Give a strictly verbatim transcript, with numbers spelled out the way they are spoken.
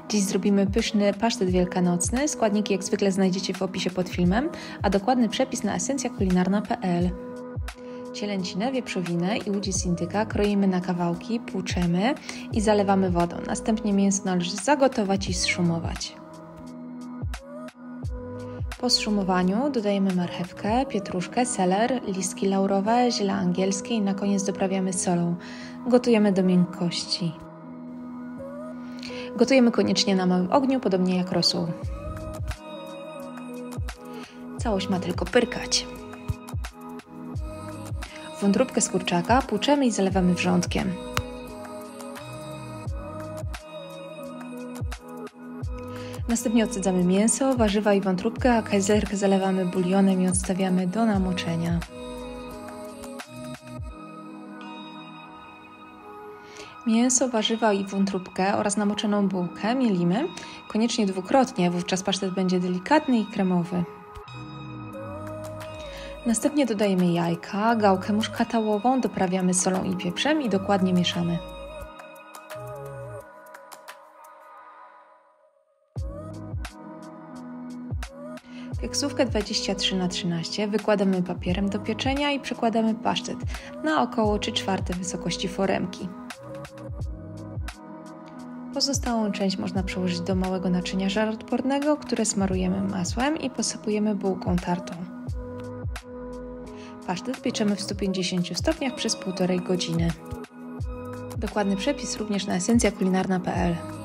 Dziś zrobimy pyszny pasztet wielkanocny. Składniki jak zwykle znajdziecie w opisie pod filmem, a dokładny przepis na esencja kulinarna kropka pe el. Cielęcinę, wieprzowinę i łódź z indyka kroimy na kawałki, płuczemy i zalewamy wodą. Następnie mięso należy zagotować i zszumować. Po zszumowaniu dodajemy marchewkę, pietruszkę, seler, listki laurowe, ziele angielskie i na koniec doprawiamy solą. Gotujemy do miękkości. Gotujemy koniecznie na małym ogniu, podobnie jak rosół. Całość ma tylko pyrkać. Wątróbkę z kurczaka płuczemy i zalewamy wrzątkiem. Następnie odsadzamy mięso, warzywa i wątróbkę, a kajzerkę zalewamy bulionem i odstawiamy do namoczenia. Mięso, warzywa i wątróbkę oraz namoczoną bułkę mielimy, koniecznie dwukrotnie, wówczas pasztet będzie delikatny i kremowy. Następnie dodajemy jajka, gałkę muszkatałową, doprawiamy solą i pieprzem i dokładnie mieszamy. Pieksówkę dwadzieścia trzy na trzynaście wykładamy papierem do pieczenia i przekładamy pasztet na około trzy czwarte wysokości foremki. Pozostałą część można przełożyć do małego naczynia żaroodpornego, które smarujemy masłem i posypujemy bułką tartą. Pasztet pieczemy w stu pięćdziesięciu stopniach przez półtorej godziny. Dokładny przepis również na esencja kulinarna kropka pe el.